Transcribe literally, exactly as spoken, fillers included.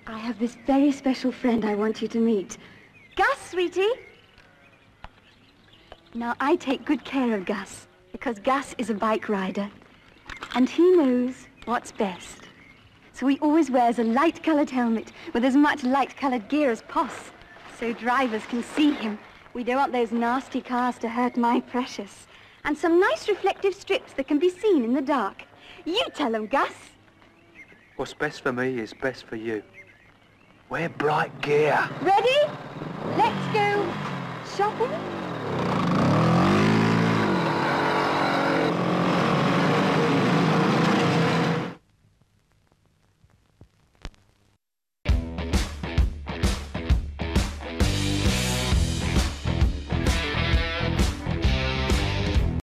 I have this very special friend I want you to meet. Gus, sweetie. Now, I take good care of Gus, because Gus is a bike rider, and he knows what's best. So he always wears a light-coloured helmet with as much light-coloured gear as possible, so drivers can see him. We don't want those nasty cars to hurt my precious. And some nice reflective strips that can be seen in the dark. You tell him, Gus. What's best for me is best for you. Wear bright gear. Ready? Let's go shopping.